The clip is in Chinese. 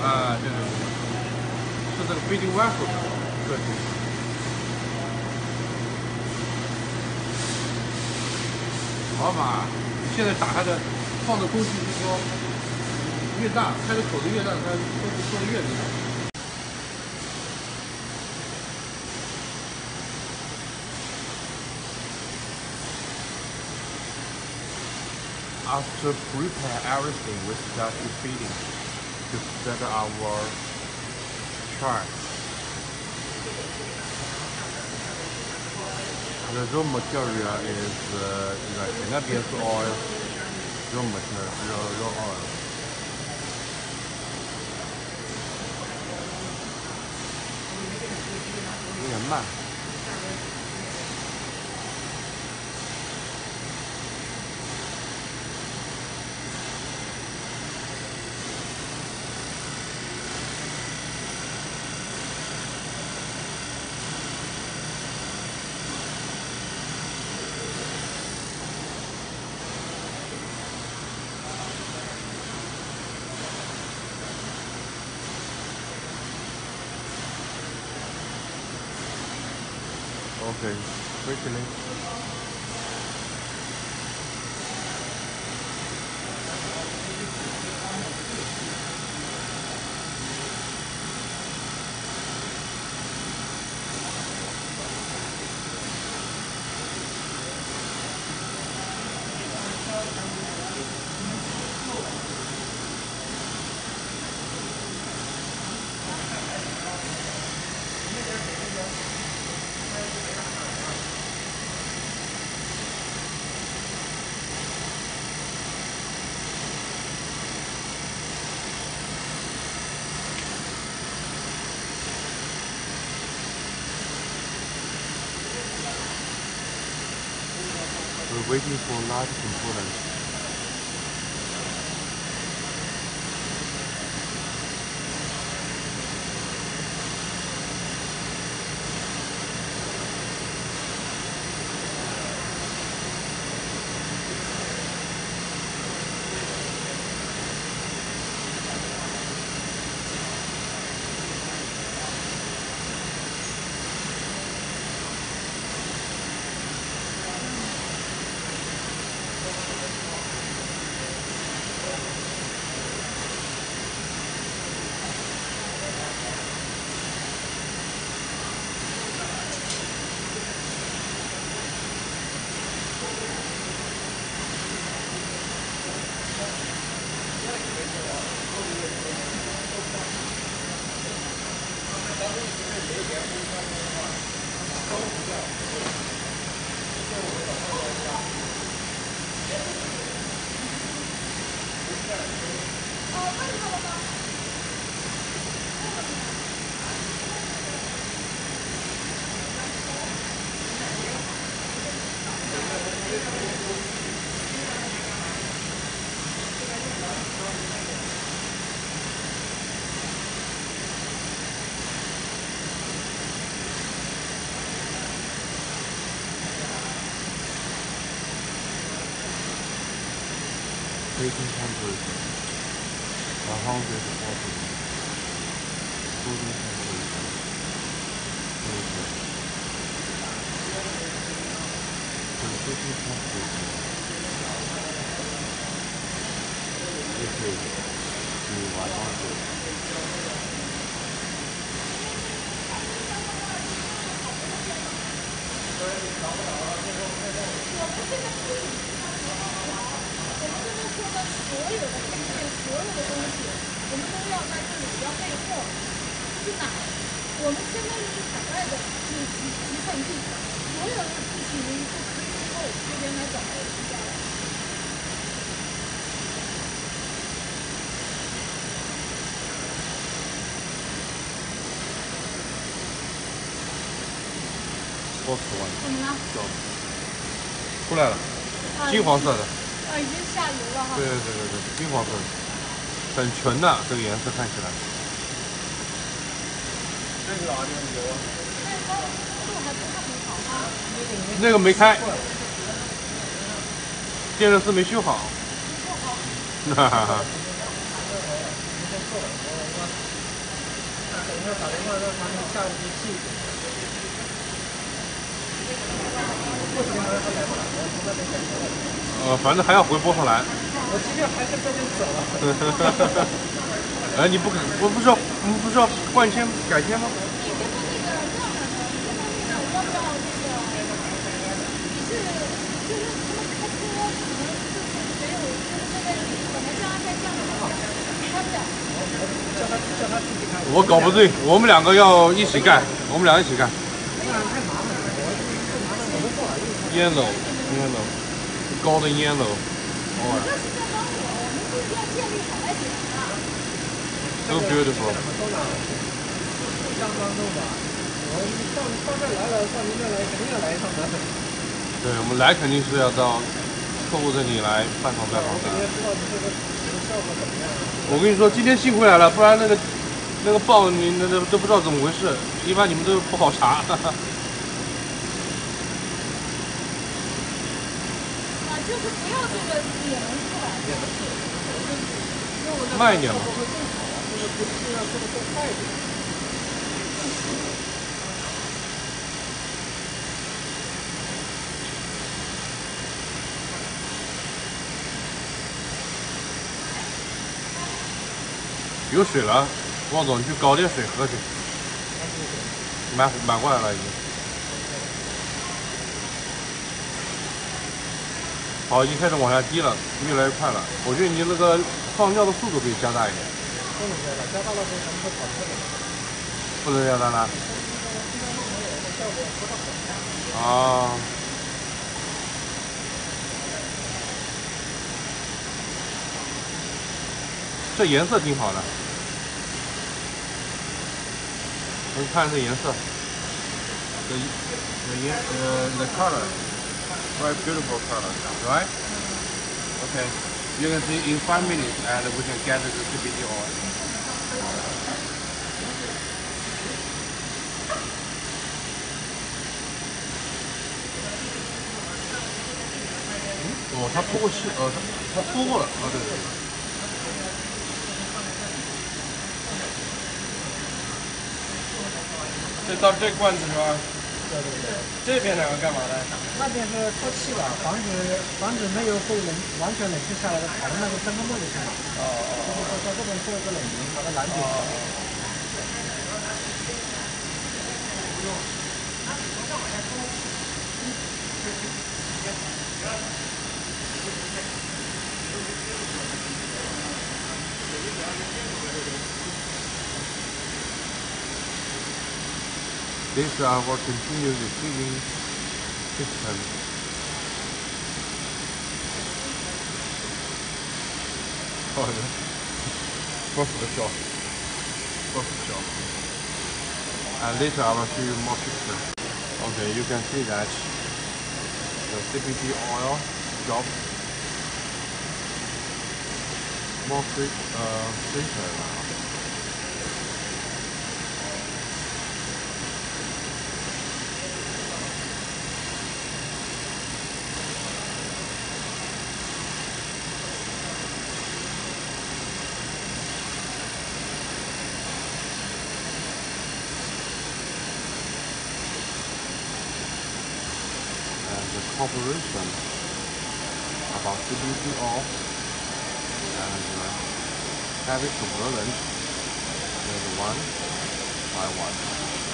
啊，对对对，是这个非定弯手的设计。好嘛，你现在打开的放的空气就是说越大，开的口子越大，它做的越厉害。After prepare everything, we start feeding to set our chart. The raw material is cannabis oil, raw oil. 有点慢。Okay, quickly. We're waiting for large components. Baking temperature 140. Cooling temperature 80. Completing temperature 80 to 100. First one. 怎么了？ 走，出来了，金黄色的。 已经下油了哈。 对，金黄色的，很纯的这个颜色看起来。这是哪里的油啊？ 速度还不是很好啊。 那个没开，电热丝没修好。 没修好。 哈哈哈。 要打电话让他们下一机器。过几天还来不来？我从那边下去。 反正还要回波特兰。 我今天还是这边走了。 哎，你不可，我不是要换签改签吗？我搞不对，我们两个要一起干，我们俩一起干。Yellow, golden yellow. So beautiful. 到这来了，到您这来肯定要来一趟的。 对，我们来肯定是要到客户这里来拜访的。我跟你说，今天幸亏来了，不然那个报你都不知道怎么回事，一般你们都不好查。 就是不要这个也能出来， 慢一点吧。有水了，汪总，你去搞点水喝去。买过来了已经。好，已经开始往下滴了，越来越快了。我觉得你那个放尿的速度可以加大一点。 不能加大，加大了之后咱们会跑出来。 不能加大了。啊。这颜色挺好的。你看这颜色。The color. Very beautiful color, right? Okay. You can see in 5 minutes and we can get the CBD oil. 哦，它泼过气，它泼过了，对。这到这罐子是吧？ 对对对。 这边两个干嘛的？ 那边是透气的，防止没有被完全冷却下来的跑到那个真空洞里去嘛。就是说在这边做一个冷凝，把它拦截。 This is our continuous receiving system. Oh yeah. First the shot. And later I will show you more pictures. Okay, you can see that the CBD oil job more filter now. The cooperation about CBD oil and heavy components is one by one.